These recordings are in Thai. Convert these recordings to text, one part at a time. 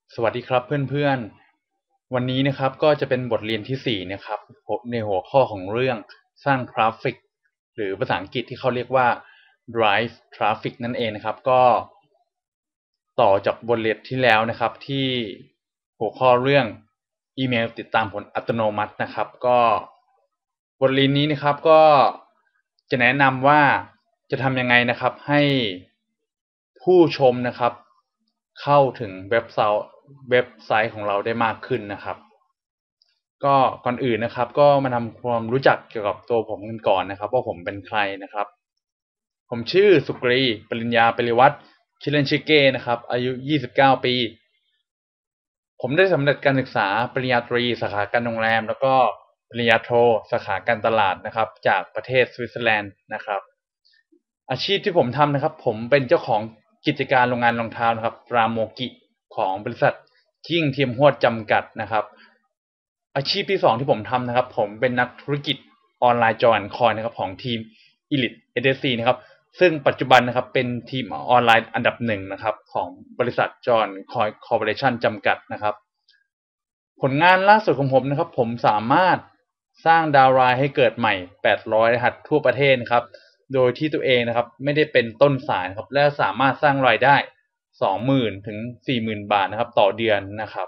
สวัสดีครับเพื่อนๆวันนี้นะครับก็จะเป็นบทเรียนที่4นะครับในหัวข้อของเรื่องสร้างทราฟฟิกหรือภาษาอังกฤษที่เขาเรียกว่า drive traffic นั่นเองนะครับก็ต่อจากบทเรียนที่แล้วนะครับที่หัวข้อเรื่องอีเมลติดตามผลอัตโนมัตินะครับก็บทเรียนนี้นะครับก็จะแนะนำว่าจะทำยังไงนะครับให้ผู้ชมนะครับเข้าถึงเว็บไซต์ของเราได้มากขึ้นนะครับก็ก่อนอื่นนะครับก็มาทำความรู้จักเกี่ยวกับตัวผมกันก่อนนะครับว่าผมเป็นใครนะครับผมชื่อสุกรีปริญญาปริวัฒน์ชื่อเล่นชื่อเก้นะครับอายุ29ปีผมได้สำเร็จการศึกษาปริญญาตรีสาขาการโรงแรมแล้วก็ปริญญาโทสาขาการตลาดนะครับจากประเทศสวิตเซอร์แลนด์นะครับอาชีพที่ผมทำนะครับผมเป็นเจ้าของกิจการโรงงานรองเท้านะครับรามโมกิของบริษัทยิ่งเทียมฮวดจำกัดนะครับอาชีพที่2ที่ผมทำนะครับผมเป็นนักธุรกิจออนไลน์จอยคอยนะครับของทีม Elite SSC นะครับซึ่งปัจจุบันนะครับเป็นทีมออนไลน์อันดับ1นะครับของบริษัทจอยคอยคอร์ปอเรชั่นจำกัดนะครับผลงานล่าสุดของผมนะครับผมสามารถสร้างดาวน์ไลน์ให้เกิดใหม่800รหัสทั่วประเทศนะครับโดยที่ตัวเองนะครับไม่ได้เป็นต้นสายครับและสามารถสร้างรายได้ 20,000 ถึง 40,000 บาทนะครับต่อเดือนนะครับ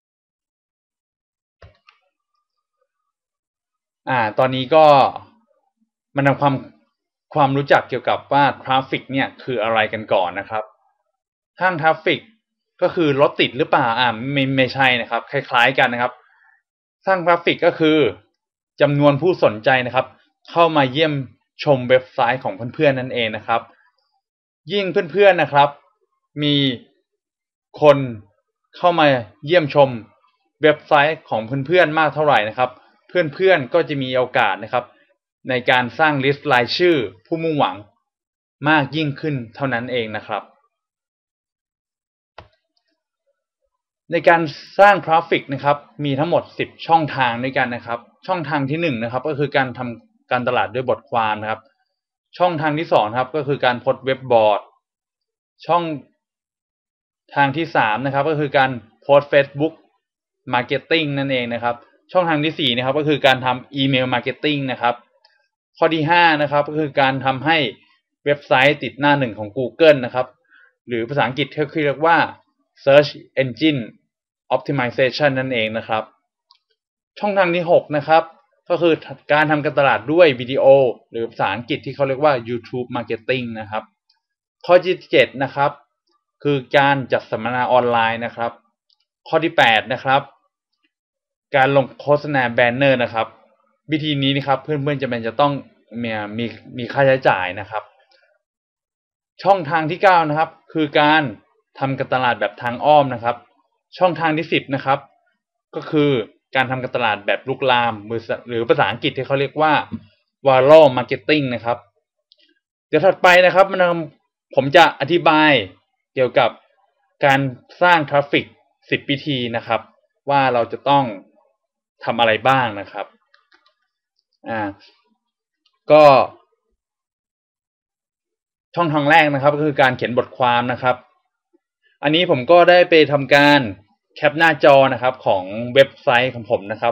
ตอนนี้ก็มาทำความรู้จักเกี่ยวกับว่าทราฟฟิกเนี่ยคืออะไรกันก่อนนะครับห้างทราฟฟิกก็คือรถติดหรือเปล่าไม่ใช่นะครับคล้ายๆกันนะครับสร้างทราฟฟิกก็คือจำนวนผู้สนใจนะครับเข้ามาเยี่ยมชมเว็บไซต์ของเพื่อนๆนั่นเองนะครับยิ่งเพื่อนๆนะครับมีคนเข้ามาเยี่ยมชมเว็บไซต์ของเพื่อนๆมากเท่าไหร่นะครับเพื่อนๆก็จะมีโอกาสนะครับในการสร้างลิสต์รายชื่อผู้มุ่งหวังมากยิ่งขึ้นเท่านั้นเองนะครับในการสร้างทราฟฟิกนะครับมีทั้งหมด10ช่องทางด้วยกันนะครับช่องทางที่1นะครับก็คือการทำการตลาดด้วยบทความนะครับช่องทางที่2ครับก็คือการโพสต์เว็บบอร์ดช่องทางที่3นะครับก็คือการโพสต์ Facebook Marketing นั่นเองนะครับช่องทางที่4นะครับก็คือการทำอีเมล Marketing นะครับข้อที่5นะครับก็คือการทำให้เว็บไซต์ติดหน้า1ของ Google นะครับหรือภาษาอังกฤษเขาเรียกว่า Search Engine Optimization นั่นเองนะครับช่องทางที่6นะครับก็คือการทำการตลาดด้วยวิดีโอหรือภาษาอังกฤษที่เขาเรียกว่า YouTube Marketing นะครับข้อที่7นะครับคือการจัดสัมมนาออนไลน์นะครับข้อที่8นะครับการลงโฆษณาแบนเนอร์นะครับวิธีนี้นะครับเพื่อนๆจำเป็นจะต้องมีค่าใช้จ่ายนะครับช่องทางที่9นะครับคือการทำการตลาดแบบทางอ้อมนะครับช่องทางที่10นะครับก็คือการทำการตลาดแบบลุกลามหรือภาษาอังกฤษที่เขาเรียกว่า viral marketing นะครับเดี๋ยวถัดไปนะครับผมจะอธิบายเกี่ยวกับการสร้างทราฟฟิก10วิธีนะครับว่าเราจะต้องทำอะไรบ้างนะครับก็ช่องทางแรกนะครับก็คือการเขียนบทความนะครับอันนี้ผมก็ได้ไปทำการแคปหน้าจอนะครับของเว็บไซต์ของผมนะครับ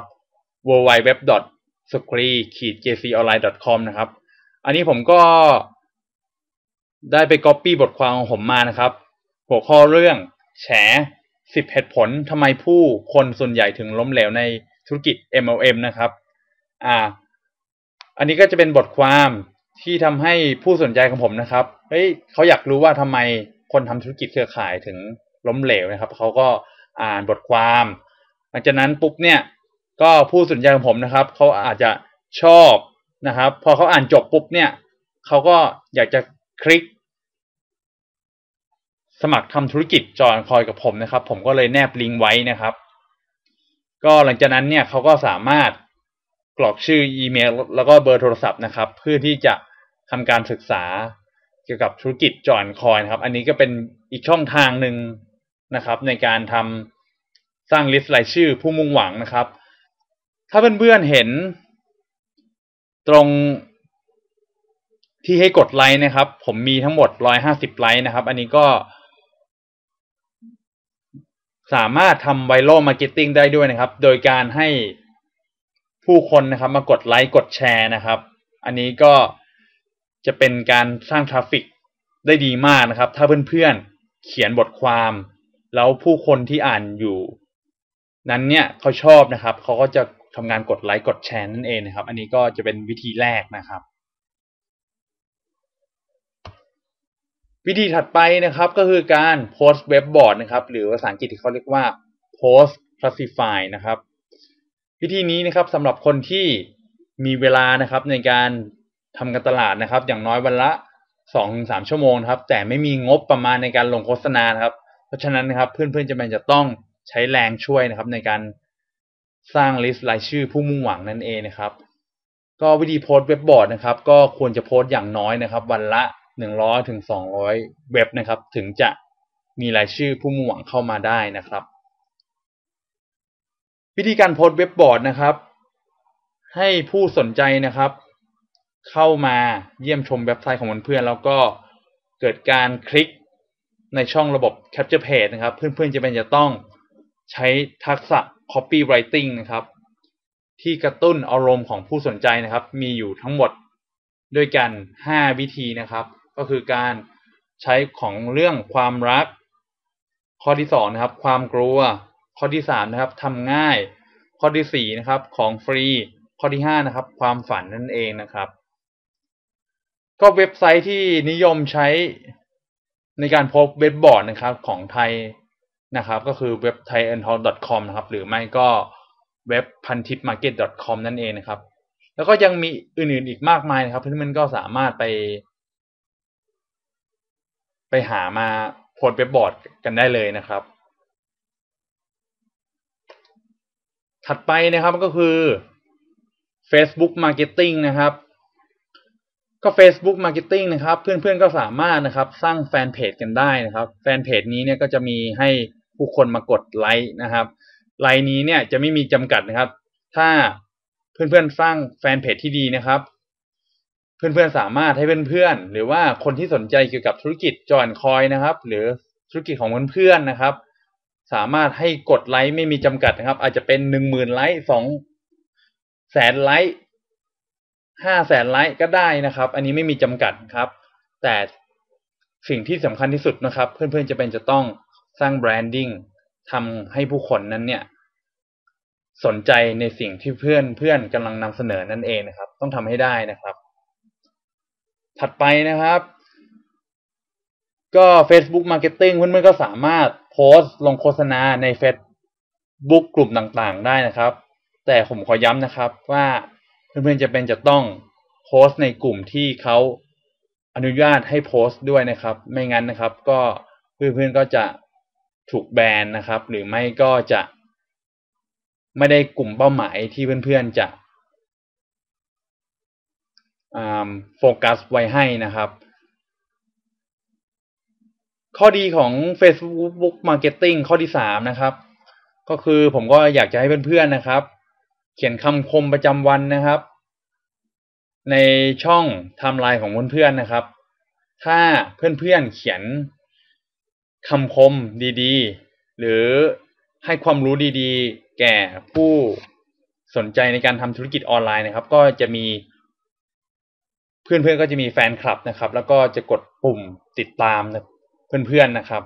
www.sukri-jconline.com นะครับอันนี้ผมก็ได้ไป copy บทความของผมมานะครับหัวข้อเรื่องแฉ10เหตุผลทำไมผู้คนส่วนใหญ่ถึงล้มเหลวในธุรกิจ MLM นะครับอันนี้ก็จะเป็นบทความที่ทำให้ผู้สนใจของผมนะครับเขาอยากรู้ว่าทำไมคนทำธุรกิจเครือข่ายถึงล้มเหลวนะครับเขาก็อ่านบทความหลังจากนั้นปุ๊บเนี่ยก็ผู้สนใจของผมนะครับเขาอาจจะชอบนะครับพอเขาอ่านจบปุ๊บเนี่ยเขาก็อยากจะคลิกสมัครทำธุรกิจจอยคอยกับผมนะครับผมก็เลยแนบลิงก์ไว้นะครับก็หลังจากนั้นเนี่ยเขาก็สามารถกรอกชื่ออีเมลแล้วก็เบอร์โทรศัพท์นะครับเพื่อที่จะทำการศึกษาเกี่ยวกับธุรกิจจอยคอยนะครับอันนี้ก็เป็นอีกช่องทางหนึ่งนะครับในการทำสร้างลิสต์รายชื่อผู้มุ่งหวังนะครับถ้าเพื่อนๆเห็นตรงที่ให้กดไลค์นะครับผมมีทั้งหมด150ไลค์นะครับอันนี้ก็สามารถทำไวรัลมาร์เก็ตติ้งได้ด้วยนะครับโดยการให้ผู้คนนะครับมากดไลค์กดแชร์นะครับอันนี้ก็จะเป็นการสร้างทราฟฟิกได้ดีมากนะครับถ้าเพื่อนๆเขียนบทความแล้วผู้คนที่อ่านอยู่นั้นเนี่ยเขาชอบนะครับเขาก็จะทำงานกดไลค์กดแชร์นั่นเองนะครับอันนี้ก็จะเป็นวิธีแรกนะครับวิธีถัดไปนะครับก็คือการโพสต์เว็บบอร์ดนะครับหรือภาษาอังกฤษที่เขาเรียกว่า post classify นะครับวิธีนี้นะครับสำหรับคนที่มีเวลานะครับในการทำการตลาดนะครับอย่างน้อยวันละ 2-3 ชั่วโมงนะครับแต่ไม่มีงบประมาณในการลงโฆษณานะครับเพราะฉะนั้นนะครับเพื่อนๆจะต้องใช้แรงช่วยนะครับในการสร้างลิสต์รายชื่อผู้มุ่งหวังนั่นเองนะครับก็วิธีโพสต์เว็บบอร์ดนะครับก็ควรจะโพสต์อย่างน้อยนะครับวันละ100-200 เว็บนะครับถึงจะมีรายชื่อผู้มุ่งหวังเข้ามาได้นะครับวิธีการโพสต์เว็บบอร์ดนะครับให้ผู้สนใจนะครับเข้ามาเยี่ยมชมเว็บไซต์ของเพื่อนๆแล้วก็เกิดการคลิกในช่องระบบ Capture Page นะครับเพื่อนๆจะต้องใช้ทักษะ Copywriting นะครับที่กระตุ้นอารมณ์ของผู้สนใจนะครับมีอยู่ทั้งหมดด้วยกัน5วิธีนะครับก็คือการใช้ของเรื่องความรักข้อที่2นะครับความกลัวข้อที่3นะครับทำง่ายข้อที่4นะครับของฟรีข้อที่5นะครับความฝันนั่นเองนะครับก็เว็บไซต์ที่นิยมใช้ในการโพสต์เว็บบอร์ดนะครับของไทยนะครับก็คือเว็บ thaiandtalk.com นะครับหรือไม่ก็เว็บ pantipmarket.com นั่นเองนะครับแล้วก็ยังมีอื่นๆอีกมากมายนะครับเพื่อนๆก็สามารถไปหามาโพสต์เว็บบอร์ดกันได้เลยนะครับถัดไปนะครับก็คือ Facebook Marketing นะครับก็ Facebook Marketing นะครับเพื่อนๆก็สามารถนะครับสร้างแฟนเพจกันได้นะครับแฟนเพจนี้เนี่ยก็จะมีให้ผู้คนมากดไลค์นะครับไลค์นี้เนี่ยจะไม่มีจำกัดนะครับถ้าเพื่อนๆสร้างแฟนเพจที่ดีนะครับเพื่อนๆสามารถให้เพื่อนๆหรือว่าคนที่สนใจเกี่ยวกับธุรกิจจอยคอยนะครับหรือธุรกิจของเพื่อนๆนะครับสามารถให้กดไลค์ไม่มีจำกัดนะครับอาจจะเป็น 10,000 ไลค์ 200,000 ไลค์500,000 ไลค์ก็ได้นะครับอันนี้ไม่มีจำกัดครับแต่สิ่งที่สำคัญที่สุดนะครับเพื่อนๆจะต้องสร้างแบรนดิ้งทำให้ผู้คนนั้นเนี่ยสนใจในสิ่งที่เพื่อนกำลังนำเสนอนั่นเองนะครับต้องทำให้ได้นะครับถัดไปนะครับก็ Facebook Marketing เพื่อนๆก็สามารถโพสต์ลงโฆษณาใน Facebook กลุ่มต่างๆได้นะครับแต่ผมขอย้ำนะครับว่าเพื่อนๆจะต้องโพสต์ในกลุ่มที่เขาอนุญาตให้โพสต์ด้วยนะครับไม่งั้นนะครับก็เพื่อนๆก็จะถูกแบนนะครับหรือไม่ก็จะไม่ได้กลุ่มเป้าหมายที่เพื่อนๆจะโฟกัสไว้ให้นะครับข้อดีของ Facebook Marketing ข้อที่3นะครับก็คือผมก็อยากจะให้เพื่อนๆนะครับเขียนคำคมประจำวันนะครับในช่องไทม์ไลน์ของเพื่อนๆนะครับถ้าเพื่อนๆเขียนคำคมดีๆหรือให้ความรู้ดีๆแก่ผู้สนใจในการทำธุรกิจออนไลน์นะครับก็จะมีเพื่อนๆก็จะมีแฟนคลับนะครับแล้วก็จะกดปุ่มติดตามเพื่อนๆนะครับ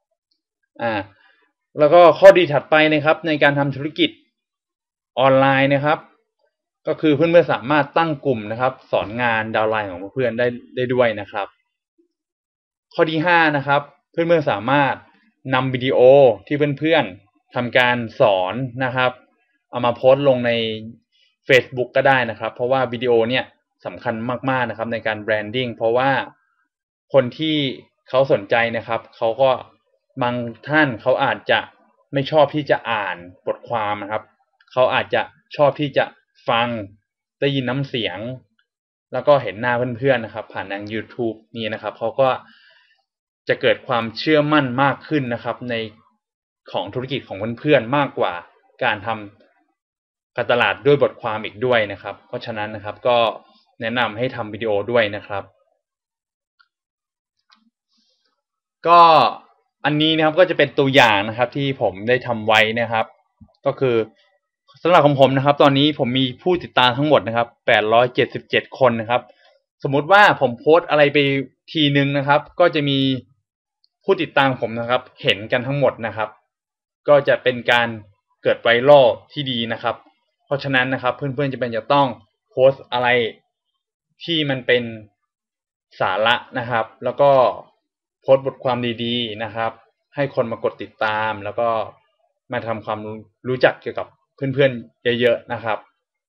แล้วก็ข้อดีถัดไปนะครับในการทำธุรกิจออนไลน์นะครับก็คือเพื่อนๆสามารถตั้งกลุ่มนะครับสอนงานดาวน์ไลน์ของเพื่อนๆได้ด้วยนะครับข้อที่5นะครับเพื่อนๆสามารถนำวิดีโอที่เพื่อนๆทำการสอนนะครับเอามาโพสต์ลงใน Facebook ก็ได้นะครับเพราะว่าวิดีโอเนี่ยสำคัญมากๆนะครับในการแบรนดิ้งเพราะว่าคนที่เขาสนใจนะครับเขาก็บางท่านเขาอาจจะไม่ชอบที่จะอ่านบทความนะครับเขาอาจจะชอบที่จะฟังได้ยินน้ำเสียงแล้วก็เห็นหน้าเพื่อนๆนะครับผ่านทาง YouTube นี่นะครับเขาก็จะเกิดความเชื่อมั่นมากขึ้นนะครับในของธุรกิจของเพื่อนๆมากกว่าการทำการตลาดด้วยบทความอีกด้วยนะครับเพราะฉะนั้นนะครับก็แนะนำให้ทำวิดีโอด้วยนะครับก็อันนี้นะครับก็จะเป็นตัวอย่างนะครับที่ผมได้ทำไว้นะครับ ก็คือสำหรับของผมนะครับ ตอนนี้ผมมีผู้ติดตามทั้งหมดนะครับ877คนนะครับ สมมุติว่าผมโพสต์อะไรไปทีนึงนะครับ ก็จะมีผู้ติดตามผมนะครับ เห็นกันทั้งหมดนะครับ ก็จะเป็นการเกิดไวรัลที่ดีนะครับ เพราะฉะนั้นนะครับเพื่อนๆจะเป็นจะต้องโพสต์อะไรที่มันเป็นสาระนะครับ แล้วก็โพสต์บทความดีๆนะครับ ให้คนมากดติดตามแล้วก็มาทำความรู้จักเกี่ยวกับเพื่อนๆเยอะๆนะครับ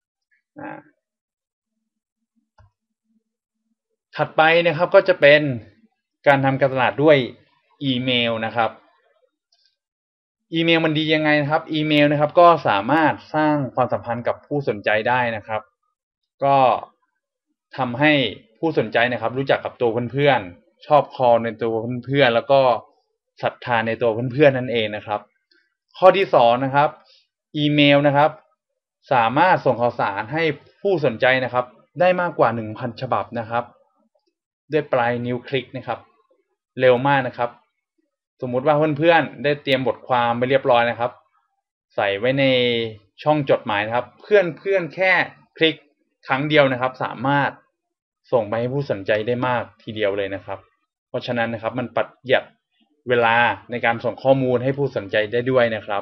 ถัดไปนะครับก็จะเป็นการทำการตลาดด้วยอีเมลนะครับอีเมลมันดียังไงนะครับอีเมลนะครับก็สามารถสร้างความสัมพันธ์กับผู้สนใจได้นะครับก็ทำให้ผู้สนใจนะครับรู้จักกับตัวเพื่อนๆชอบคอในตัวเพื่อนๆแล้วก็ศรัทธาในตัวเพื่อนๆนั่นเองนะครับข้อที่2นะครับอีเมลนะครับสามารถส่งข่าวสารให้ผู้สนใจนะครับได้มากกว่า 1,000 ฉบับนะครับด้วยปลายนิ้วคลิกนะครับเร็วมากนะครับสมมุติว่าเพื่อนๆได้เตรียมบทความไปเรียบร้อยนะครับใส่ไว้ในช่องจดหมายนะครับเพื่อนๆแค่คลิกครั้งเดียวนะครับสามารถส่งไปให้ผู้สนใจได้มากทีเดียวเลยนะครับเพราะฉะนั้นนะครับมันประหยัดเวลาในการส่งข้อมูลให้ผู้สนใจได้ด้วยนะครับ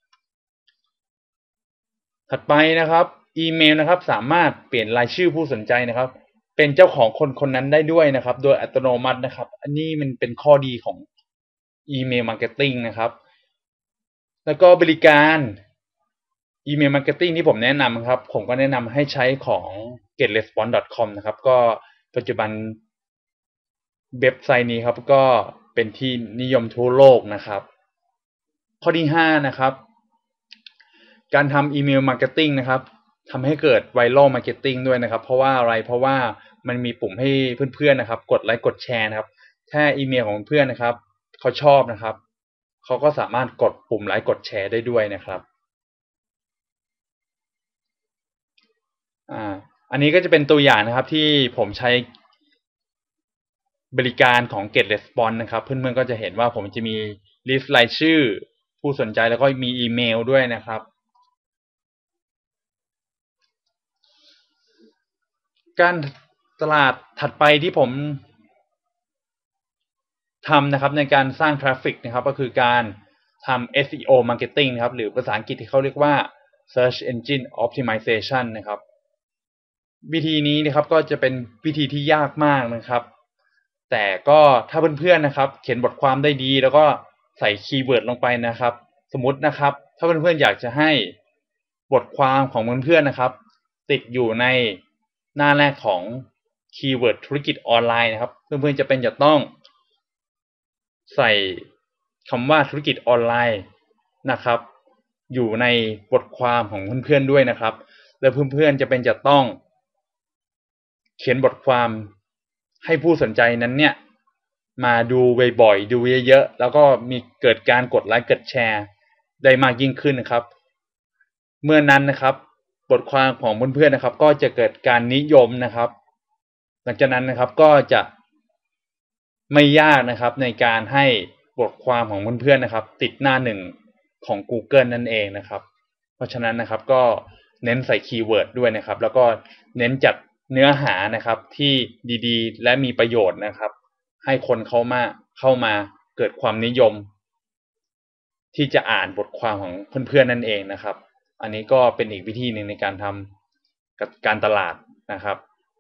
ถัดไปนะครับอีเมลนะครับสามารถเปลี่ยนรายชื่อผู้สนใจนะครับเป็นเจ้าของคนนั้นได้ด้วยนะครับโดยอัตโนมัตินะครับอันนี้มันเป็นข้อดีของอีเมลมาร์เก็ตติ้งนะครับแล้วก็บริการอีเมลมาร์เก็ตติ้งที่ผมแนะนำครับผมก็แนะนำให้ใช้ของ getresponse.com นะครับก็ปัจจุบันเว็บไซต์นี้ครับก็เป็นที่นิยมทั่วโลกนะครับข้อที่5นะครับการทำอีเมลมาร์เก็ตติ้งนะครับทำให้เกิดไวรัลมาร์เก็ตติ้งด้วยนะครับเพราะว่าอะไรเพราะว่ามันมีปุ่มให้เพื่อนๆนะครับกดไลค์กดแชร์นะครับถ้าอีเมลของเพื่อนนะครับเขาชอบนะครับเขาก็สามารถกดปุ่มไลค์กดแชร์ได้ด้วยนะครับอันนี้ก็จะเป็นตัวอย่างนะครับที่ผมใช้บริการของ GetResponse นะครับเพื่อนๆก็จะเห็นว่าผมจะมีลิสต์รายชื่อผู้สนใจแล้วก็มีอีเมลด้วยนะครับการตลาดถัดไปที่ผมทำนะครับในการสร้างทราฟฟิกนะครับก็คือการทำ SEO Marketing นะครับหรือภาษาอังกฤษที่เขาเรียกว่า Search Engine Optimization นะครับวิธีนี้นะครับก็จะเป็นวิธีที่ยากมากนะครับแต่ก็ถ้าเพื่อนๆนะครับเขียนบทความได้ดีแล้วก็ใส่คีย์เวิร์ดลงไปนะครับสมมุตินะครับถ้าเพื่อนๆอยากจะให้บทความของเพื่อนๆนะครับติดอยู่ในหน้าแรกของคีย์เวิร์ดธุรกิจออนไลน์นะครับเพื่อนๆจะต้องใส่คำว่าธุรกิจออนไลน์นะครับอยู่ในบทความของเพื่อนๆด้วยนะครับแล้วเพื่อนๆจะต้องเขียนบทความให้ผู้สนใจนั้นเนี่ยมาดูบ่อยๆดูเยอะๆแล้วก็มีเกิดการกดไลค์กดแชร์ได้มากยิ่งขึ้นนะครับเมื่อนั้นนะครับบทความของเพื่อนๆนะครับก็จะเกิดการนิยมนะครับหลังจากนั้นนะครับก็จะไม่ยากนะครับในการให้บทความของเพื่อนๆนะครับติดหน้าหนึ่งของ Google นั่นเองนะครับเพราะฉะนั้นนะครับก็เน้นใส่คีย์เวิร์ดด้วยนะครับแล้วก็เน้นจัดเนื้อหานะครับที่ดีๆและมีประโยชน์นะครับให้คนเข้ามาเกิดความนิยมที่จะอ่านบทความของเพื่อนๆนั่นเองนะครับอันนี้ก็เป็นอีกวิธีหนึ่งในการทำการตลาดนะครับ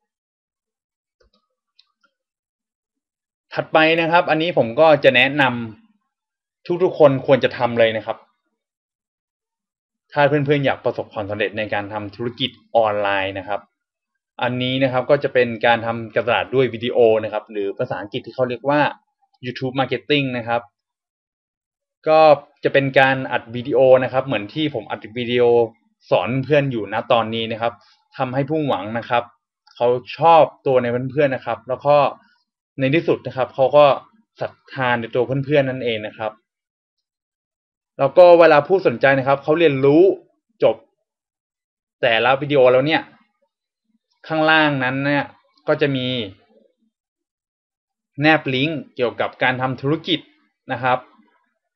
ถัดไปนะครับอันนี้ผมก็จะแนะนำทุกๆคนควรจะทำเลยนะครับถ้าเพื่อนๆอยากประสบความสำเร็จในการทำธุรกิจออนไลน์นะครับอันนี้นะครับก็จะเป็นการทำการตลาดด้วยวิดีโอนะครับหรือภาษาอังกฤษที่เขาเรียกว่า YouTube Marketing นะครับก็จะเป็นการอัดวิดีโอนะครับเหมือนที่ผมอัดวิดีโอสอนเพื่อนอยู่ณตอนนี้นะครับทำให้ผู้หวังนะครับเขาชอบตัวในเพื่อนๆนะครับแล้วก็ในที่สุดนะครับเขาก็ศรัทธาในตัวเพื่อนๆนั่นเองนะครับแล้วก็เวลาผู้สนใจนะครับเขาเรียนรู้จบแต่ละวิดีโอแล้วเนี่ยข้างล่างนั้นเนี่ยก็จะมีแนบลิงก์เกี่ยวกับการทำธุรกิจนะครับ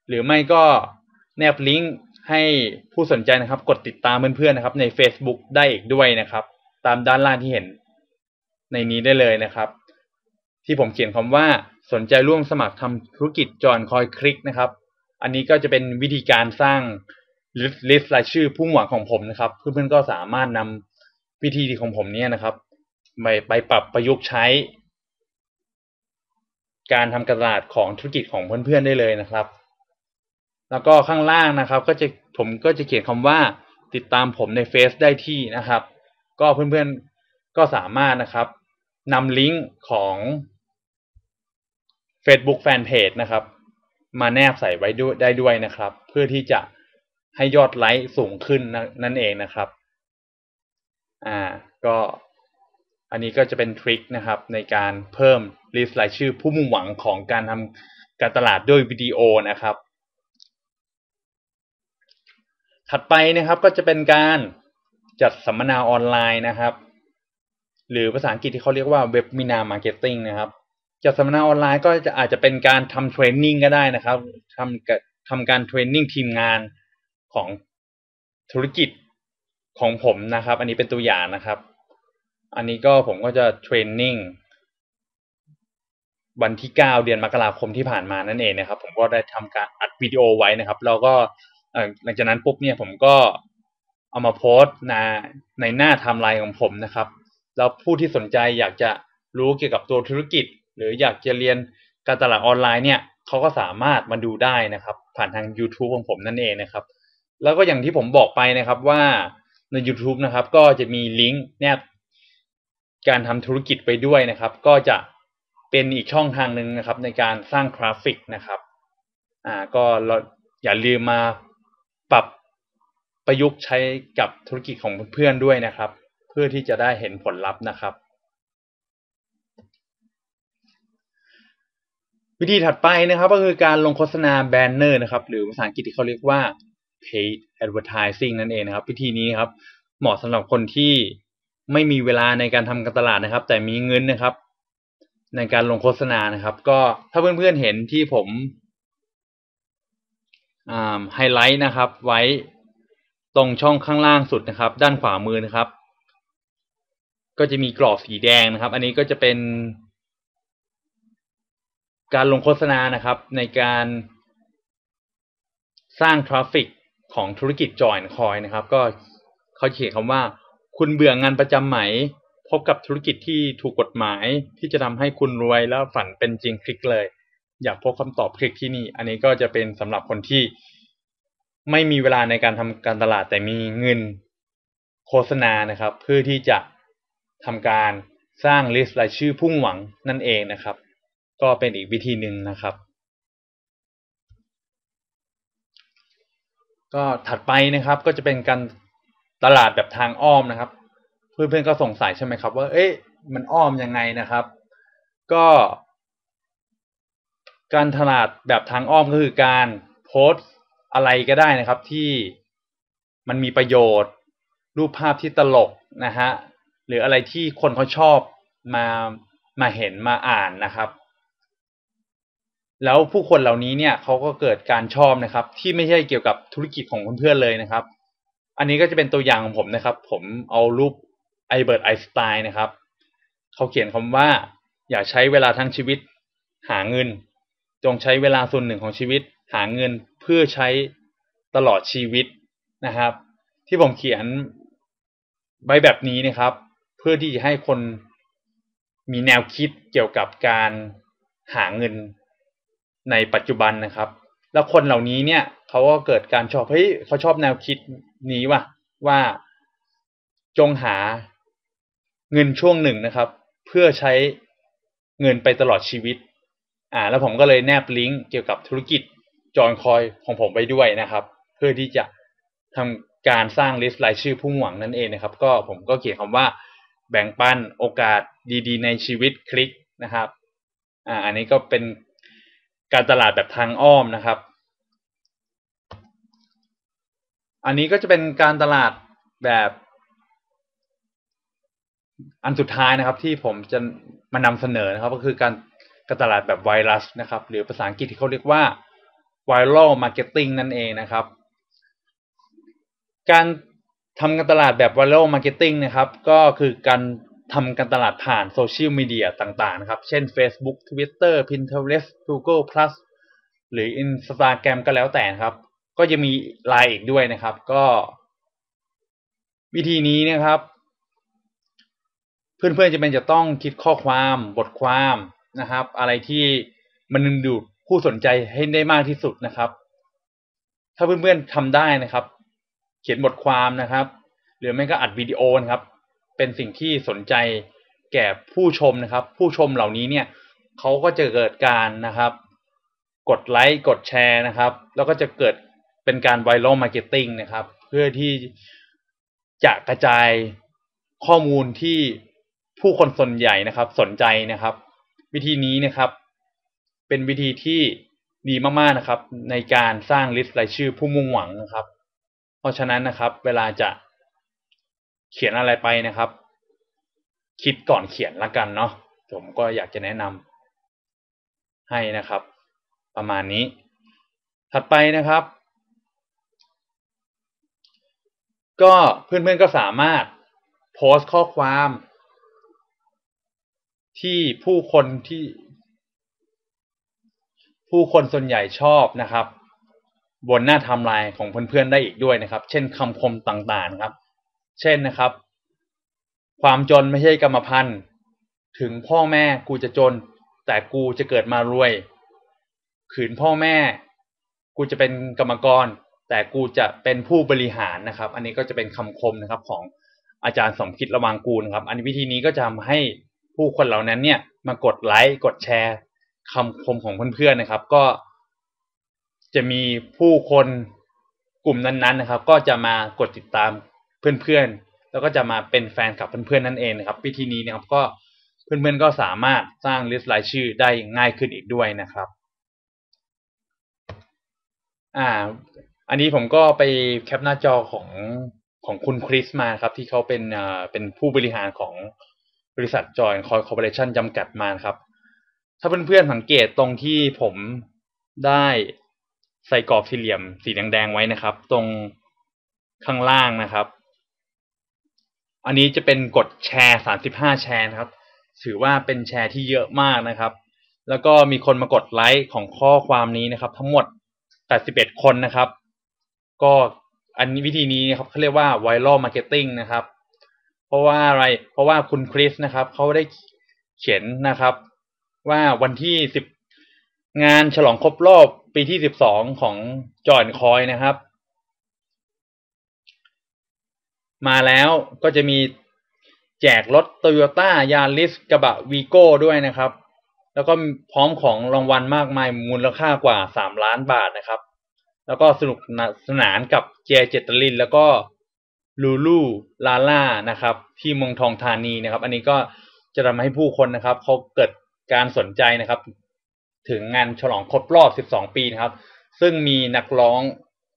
หรือไม่ก็แนบลิงก์ให้ผู้สนใจนะครับกดติดตามเพื่อนๆนะครับใน Facebook ได้อีกด้วยนะครับตามด้านล่างที่เห็นในนี้ได้เลยนะครับที่ผมเขียนคำว่าสนใจร่วมสมัครทำธุรกิจจอยคอยคลิกนะครับอันนี้ก็จะเป็นวิธีการสร้างลิสต์รายชื่อผู้หวังของผมนะครับเพื่อนๆก็สามารถนำวิธีของผมเนี่ยนะครับไปปรับประยุกต์ใช้การทำการตลาดของธุรกิจของเพื่อนๆได้เลยนะครับแล้วก็ข้างล่างนะครับผมก็จะเขียนคำว่าติดตามผมในเฟซได้ที่นะครับก็เพื่อนๆก็สามารถนะครับนำลิงก์ของ Facebook Fanpage นะครับมาแนบใส่ไว้ด้วยได้ด้วยนะครับเพื่อที่จะให้ยอดไลค์สูงขึ้นนั่นเองนะครับก็อันนี้ก็จะเป็นทริคนะครับในการเพิ่มลิสต์รายชื่อผู้มุ่งหวังของการทำการตลาดด้วยวิดีโอนะครับถัดไปนะครับก็จะเป็นการจัดสัมมนาออนไลน์นะครับหรือภาษาอังกฤษที่เขาเรียกว่าเว็บมินามาร์เก็ตติ้งนะครับจัดสัมมนาออนไลน์ก็อาจจะเป็นการทำเทรนนิ่งก็ได้นะครับทำการเทรนนิ่งทีมงานของธุรกิจของผมนะครับอันนี้เป็นตัวอย่างนะครับอันนี้ก็ผมก็จะเทรนนิ่งวันที่9เดือนมกราคมที่ผ่านมานั่นเองนะครับผมก็ได้ทำการอัดวิดีโอไว้นะครับแล้วก็หลังจากนั้นปุ๊บเนี่ยผมก็เอามาโพสต์ในหน้าไทม์ไลน์ของผมนะครับแล้วผู้ที่สนใจอยากจะรู้เกี่ยวกับตัวธุรกิจหรืออยากจะเรียนการตลาดออนไลน์เนี่ยเขาก็สามารถมาดูได้นะครับผ่านทาง YouTube ของผมนั่นเองนะครับแล้วก็อย่างที่ผมบอกไปนะครับว่าใน YouTube นะครับก็จะมีลิงก์แนบการทำธุรกิจไปด้วยนะครับก็จะเป็นอีกช่องทางหนึ่งนะครับในการสร้างกราฟิกนะครับก็อย่าลืมมาปรับประยุกต์ใช้กับธุรกิจของเพื่อนๆด้วยนะครับเพื่อที่จะได้เห็นผลลัพธ์นะครับวิธีถัดไปนะครับก็คือการลงโฆษณาแบนเนอร์นะครับหรือภาษาอังกฤษที่เขาเรียกว่า paid advertising นั่นเองนะครับวิธีนี้ครับเหมาะสำหรับคนที่ไม่มีเวลาในการทำการตลาดนะครับแต่มีเงินนะครับในการลงโฆษณานะครับก็ถ้าเพื่อนๆเห็นที่ผมไฮไลท์นะครับไว้ตรงช่องข้างล่างสุดนะครับด้านขวามือนะครับก็จะมีกรอบสีแดงนะครับอันนี้ก็จะเป็นการลงโฆษณานะครับในการสร้างทราฟฟิกของธุรกิจจอยคอยนะครับก็เขาเขียนคำว่าคุณเบื่องานประจำไหมพบกับธุรกิจที่ถูกกฎหมายที่จะทำให้คุณรวยแล้วฝันเป็นจริงคลิกเลยอยากพบคำตอบคลิกที่นี่อันนี้ก็จะเป็นสำหรับคนที่ไม่มีเวลาในการทำการตลาดแต่มีเงินโฆษณานะครับเพื่อที่จะทำการสร้างลิสต์รายชื่อผู้หวังนั่นเองนะครับก็เป็นอีกวิธีหนึ่งนะครับก็ถัดไปนะครับก็จะเป็นการตลาดแบบทางอ้อมนะครับเพื่อนๆก็สงสัยใช่ไหมครับว่าเอ๊ะมันอ้อมยังไงนะครับก็การตลาดแบบทางอ้อมก็คือการโพสต์อะไรก็ได้นะครับที่มันมีประโยชน์รูปภาพที่ตลกนะฮะหรืออะไรที่คนเขาชอบมาเห็นมาอ่านนะครับแล้วผู้คนเหล่านี้เนี่ยเขาก็เกิดการชอบนะครับที่ไม่ใช่เกี่ยวกับธุรกิจของเพื่อนๆเลยนะครับอันนี้ก็จะเป็นตัวอย่างของผมนะครับผมเอารูปไอเบิร์ตไอน์สไตน์นะครับเขาเขียนคำว่าอย่าใช้เวลาทั้งชีวิตหาเงินจงใช้เวลาส่วนหนึ่งของชีวิตหาเงินเพื่อใช้ตลอดชีวิตนะครับที่ผมเขียนไว้แบบนี้นะครับเพื่อที่จะให้คนมีแนวคิดเกี่ยวกับการหาเงินในปัจจุบันนะครับแล้วคนเหล่านี้เนี่ยเขาก็เกิดการชอบเฮ้ยเขาชอบแนวคิดนี้ว่าจงหาเงินช่วงหนึ่งนะครับเพื่อใช้เงินไปตลอดชีวิตแล้วผมก็เลยแนบลิงก์เกี่ยวกับธุรกิจจอยคอยของผมไปด้วยนะครับเพื่อที่จะทำการสร้างลิสต์รายชื่อผู้หวังนั่นเองนะครับก็ผมก็เขียนคำว่าแบ่งปันโอกาสดีๆในชีวิตคลิกนะครับอันนี้ก็เป็นการตลาดแบบทางอ้อมนะครับอันนี้ก็จะเป็นการตลาดแบบอันสุดท้ายนะครับที่ผมจะมานำเสนอนะครับก็คือการตลาดแบบไวรัสนะครับหรือภาษาอังกฤษที่เขาเรียกว่า viral marketing นั่นเองนะครับการทำการตลาดแบบ viral marketing นะครับก็คือการทำการตลาดผ่านโซเชียลมีเดียต่างๆนะครับเช่น Facebook Twitter Pinterest Google Plus หรือ Instagram ก็แล้วแต่นะครับก็จะมี LINE อีกด้วยนะครับก็วิธีนี้นะครับเพื่อนๆจะต้องคิดข้อความบทความนะครับอะไรที่มันดึงดูดผู้สนใจให้ได้มากที่สุดนะครับถ้าเพื่อนๆทำได้นะครับเขียนบทความนะครับหรือไม่ก็อัดวิดีโอนะครับเป็นสิ่งที่สนใจแก่ผู้ชมนะครับผู้ชมเหล่านี้เนี่ยเขาก็จะเกิดการนะครับกดไลค์กดแชร์นะครับแล้วก็จะเกิดเป็นการไวรัลมาร์เก็ตติ้งนะครับเพื่อที่จะกระจายข้อมูลที่ผู้คนส่วนใหญ่นะครับสนใจนะครับวิธีนี้นะครับเป็นวิธีที่ดีมากๆนะครับในการสร้างลิสต์รายชื่อผู้มุ่งหวังนะครับเพราะฉะนั้นนะครับเวลาจะเขียนอะไรไปนะครับคิดก่อนเขียนละกันเนาะผมก็อยากจะแนะนำให้นะครับประมาณนี้ถัดไปนะครับก็เพื่อนๆก็สามารถโพสต์ข้อความที่ผู้คนส่วนใหญ่ชอบนะครับบนหน้าไทม์ไลน์ของเพื่อนๆได้อีกด้วยนะครับเช่นคำคมต่างๆครับเช่นนะครับความจนไม่ใช่กรรมพันธุ์ถึงพ่อแม่กูจะจนแต่กูจะเกิดมารวยขืนพ่อแม่กูจะเป็นกรรมกรแต่กูจะเป็นผู้บริหารนะครับอันนี้ก็จะเป็นคำคมนะครับของอาจารย์สมคิดระวังกูลนะครับอันวิธีนี้ก็จะทำให้ผู้คนเหล่านั้นเนี่ยมากดไลค์กดแชร์คำคมของเพื่อนๆนะครับก็จะมีผู้คนกลุ่มนั้นๆนะครับก็จะมากดติดตามเพื่อนๆแล้วก็จะมาเป็นแฟนกับเพื่อนๆนั่นเองนะครับวิธีนี้นะครับก็เพื่อนๆก็สามารถสร้างลิสต์รายชื่อได้ง่ายขึ้นอีกด้วยนะครับอันนี้ผมก็ไปแคปหน้าจอของคุณคริสมาครับที่เขาเป็นผู้บริหารของบริษัทจอยคอยคอร์ปอเรชั่นจำกัดมาครับถ้าเพื่อนๆสังเกตตรงที่ผมได้ใส่กรอบสี่เหลี่ยมสีแดงๆไว้นะครับตรงข้างล่างนะครับอันนี้จะเป็นกดแชร์35แชร์นะครับถือว่าเป็นแชร์ที่เยอะมากนะครับแล้วก็มีคนมากดไลค์ของข้อความนี้นะครับทั้งหมด81คนนะครับก็อันนี้วิธีนี้นะครับเขาเรียกว่า viral marketing นะครับเพราะว่าอะไรเพราะว่าคุณคริสนะครับเขาได้เขียนนะครับว่าวันที่10งานฉลองครบรอบปีที่12ของจอยคอยนะครับมาแล้วก็จะมีแจกรถ Toyota Yaris กระบะ Vigo ด้วยนะครับแล้วก็พร้อมของรางวัลมากมายมูลค่ากว่า3ล้านบาทนะครับแล้วก็สนุกสนานกับเจเจตลินแล้วก็ลูลูลาล่านะครับที่เมืองทองธานีนะครับอันนี้ก็จะทำให้ผู้คนนะครับเขาเกิดการสนใจนะครับถึงงานฉลองครบรอบ12ปีนะครับซึ่งมีนักร้อง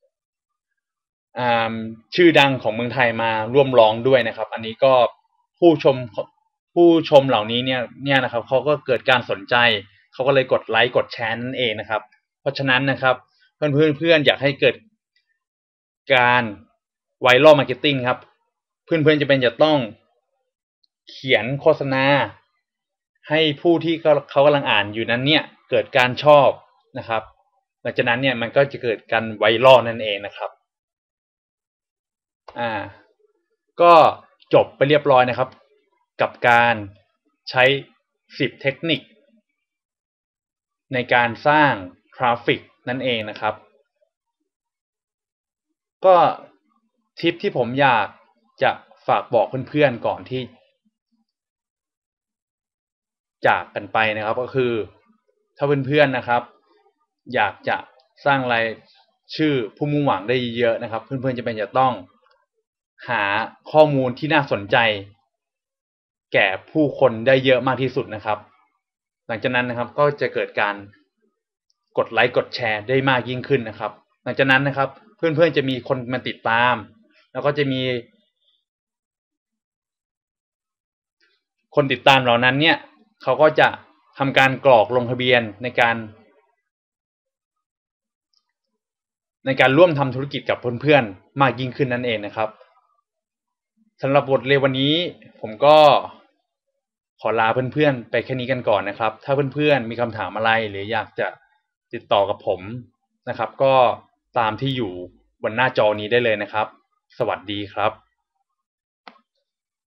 ชื่อดังของเมืองไทยมาร่วมร้องด้วยนะครับอันนี้ก็ผู้ชมเหล่านี้เนี่ยนะครับเขาก็เกิดการสนใจเขาก็เลยกดไลค์กดแชร์นั่นเองนะครับเพราะฉะนั้นนะครับเพื่อนอยากให้เกิดการไวรัลมาร์เก็ตติ้งครับเพื่อนจะต้องเขียนโฆษณาให้ผู้ที่เขากำลังอ่านอยู่นั้นเนี่ยเกิดการชอบนะครับหลังจากนั้นเนี่ยมันก็จะเกิดการไวรัลนั่นเองนะครับก็จบไปเรียบร้อยนะครับกับการใช้10เทคนิคในการสร้างทราฟฟิกนั่นเองนะครับก็ทิปที่ผมอยากจะฝากบอกเพื่อนๆก่อนที่จากกันไปนะครับก็คือถ้าเพื่อนๆนะครับอยากจะสร้างรายชื่อผู้มุ่งหวังได้เยอะนะครับเพื่อนๆจะต้องหาข้อมูลที่น่าสนใจแก่ผู้คนได้เยอะมากที่สุดนะครับหลังจากนั้นนะครับก็จะเกิดการกดไลค์กดแชร์ได้มากยิ่งขึ้นนะครับหลังจากนั้นนะครับเพื่อนๆจะมีคนมาติดตามแล้วก็จะมีคนติดตามเหล่านั้นเนี่ยเขาก็จะทำการกรอกลงทะเบียนในการในการร่วมทำธุรกิจกับเพื่อนๆมากยิ่งขึ้นนั่นเองนะครับสำหรับบทเรียนวันนี้ผมก็ขอลาเพื่อนๆไปแค่นี้กันก่อนนะครับถ้าเพื่อนๆมีคำถามอะไรหรืออยากจะติดต่อกับผมนะครับก็ตามที่อยู่บนหน้าจอนี้ได้เลยนะครับสวัสดีครับ